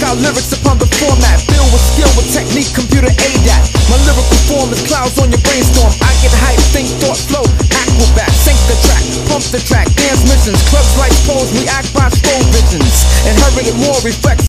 out lyrics upon the format, build with skill with technique, computer ADAT. My lyrical form is clouds on your brainstorm. I get hype, think, thought, flow, acrobat. Sync the track, pump the track, dance missions, clubs like pose, react by slow visions. Inherited more reflects